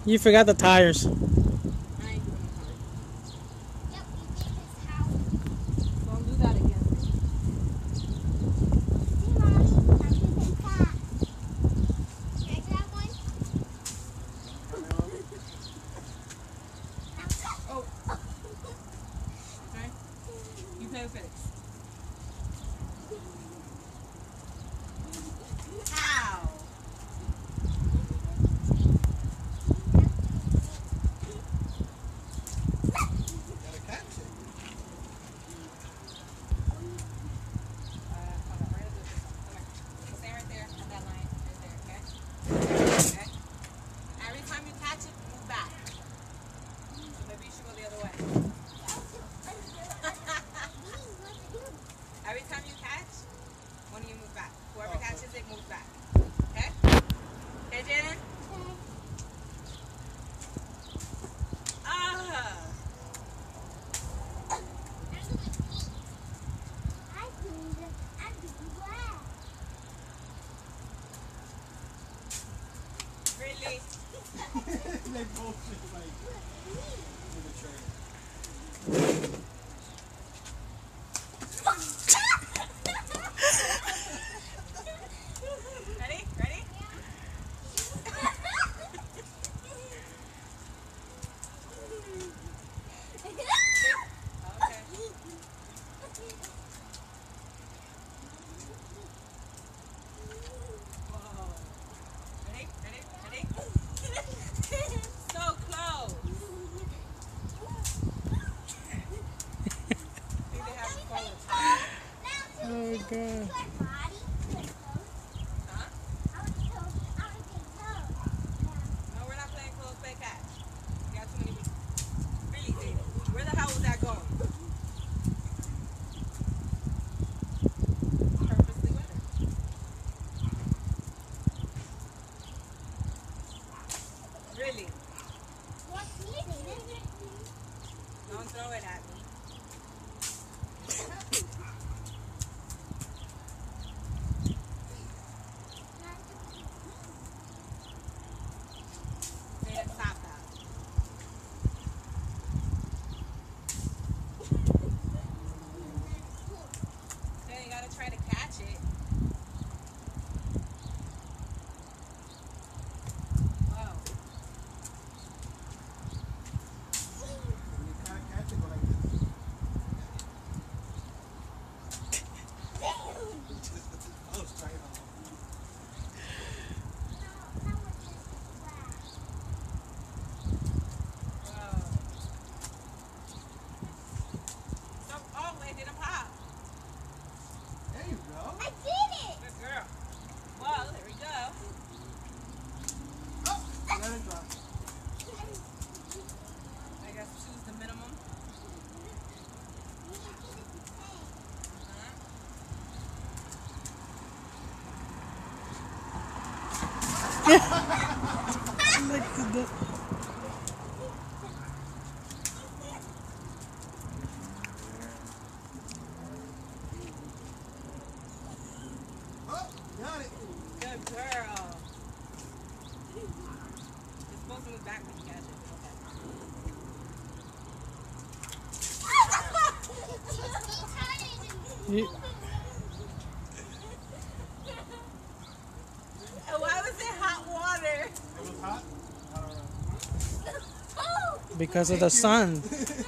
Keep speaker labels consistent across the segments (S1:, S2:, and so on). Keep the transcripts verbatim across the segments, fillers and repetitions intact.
S1: You forgot the tires.
S2: I ain't doing it.
S3: Yep, we did his house.
S2: Don't do that again.
S3: See, Mommy, I'm using cat. Can I grab one?
S2: Oh. Okay. You play with Felix. Ow. Uh, hold on, right at this. Come here. Stay right there at that line. Right there, okay? Okay? Every time you catch it, move back. So maybe you should go the other way. Every time you catch, one of you move back. Whoever catches it, move back. Okay? Okay, Jaden? Ah! Really?
S4: They both just like in the train.
S2: Ready? Ready? Okay. Whoa. Ready? Ready? Ready? So close. I think they have to follow time.
S1: Oh god.
S2: Huh? No, we're not playing close play catch. You got too many people. Really, Jaden? Where the hell was that going? Purposely with her. Really? Don't throw it at me. Jaden, stop that. Okay, you gotta try to catch it. Whoa.
S4: When you can't catch it, go like this. I was trying on.
S2: Whoa. Stop. Oh, it didn't pop.
S4: There you go.
S2: Good girl. Well, there we go.
S4: Oh, let it drop.
S2: I guess choose the minimum. Huh?
S1: Look at the-
S4: Oh, got it.
S2: Good girl. You're supposed to move back when you catch it. Okay.
S1: You-
S2: And why was it hot water?
S4: It was hot. I don't know.
S1: because of the sun.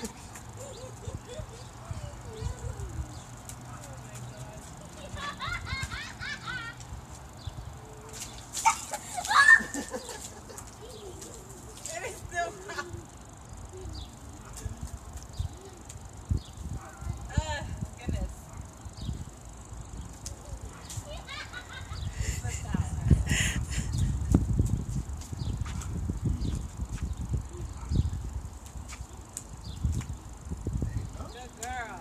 S2: It is still hot. Uh, goodness. Let's go. Good girl.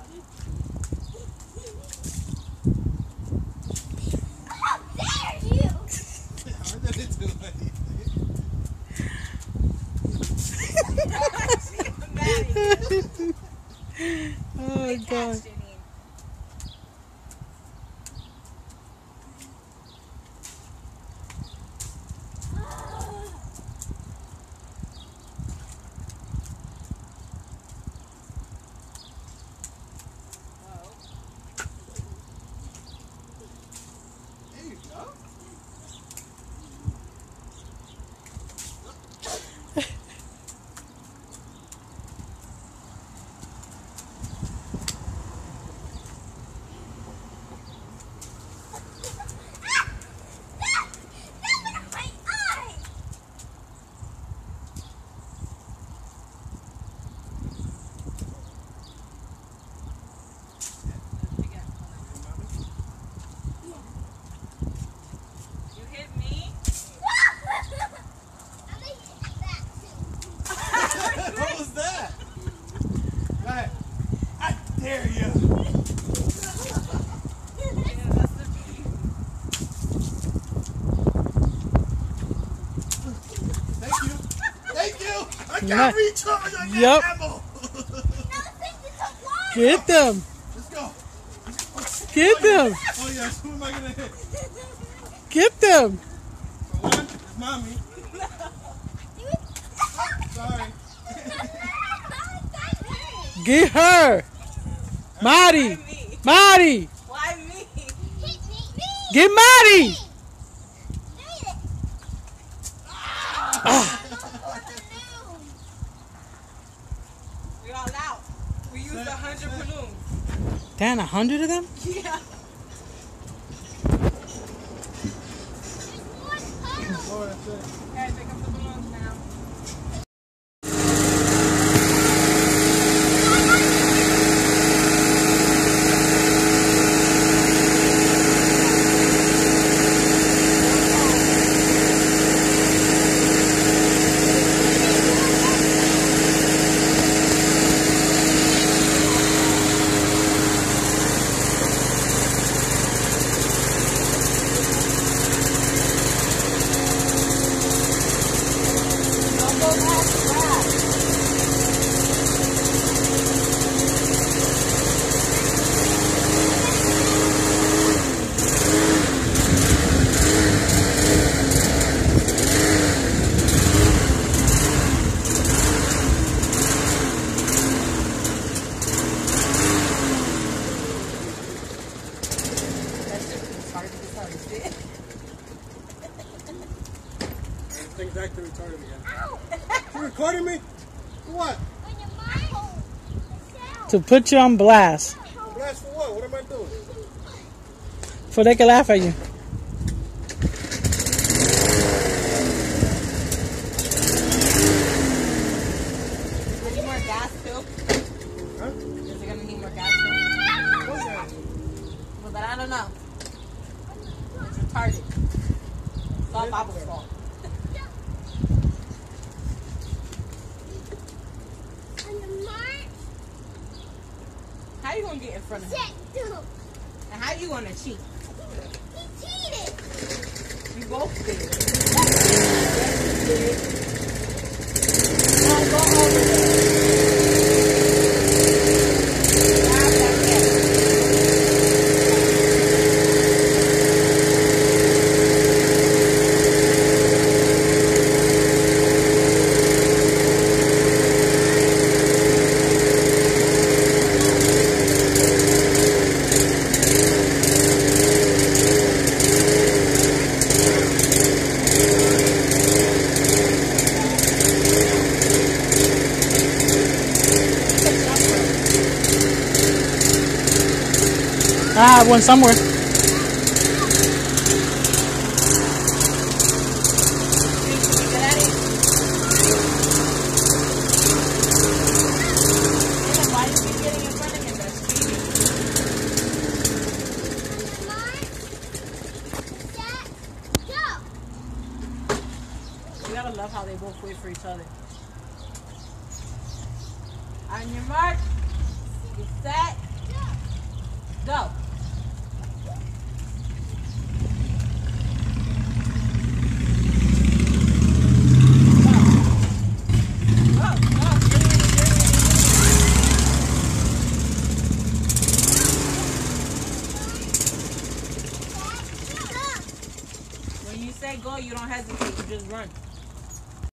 S4: Hard that it do anything.
S1: Oh god.
S4: dare you. Thank you. Thank you. I
S1: Yeah.
S4: got recharge. I got
S1: Yep.
S4: ammo.
S1: Get them.
S4: Let's go.
S1: Get them.
S4: Oh yes. Who am I gonna hit?
S1: Get them.
S4: For one, it's mommy. Sorry.
S1: Get her. Maddie.
S2: Why me?
S1: Maddie.
S2: Why me?
S1: Get Maddie.
S2: We all out. We used a hundred balloons.
S1: Damn, a hundred of them?
S2: Yeah.
S4: Oh, that's it.
S2: Okay, pick up the balloons now. Don't go past the grass. That shit was hard to get started.
S4: Thing's back to retarded again. You recording me? For what?
S1: To put you on blast.
S4: Blast for what? What am I doing?
S1: So they can laugh at you.
S2: Do you need more gas too?
S4: Huh?
S2: Is it gonna need more gas too?
S4: Okay.
S2: Well, but I don't know. It's retarded. It's all Bob's fault. How you gonna get in front of him? And how you gonna cheat? You both did. Yes, you did. Now go over there. Grab that cat.
S1: Ah, I went somewhere.
S2: Did you get at it? Damn, why you keep getting in front of him? That's cheating. You gotta love how they both wait for each other. On your mark, get set, go. When you say go, you don't hesitate, you just run.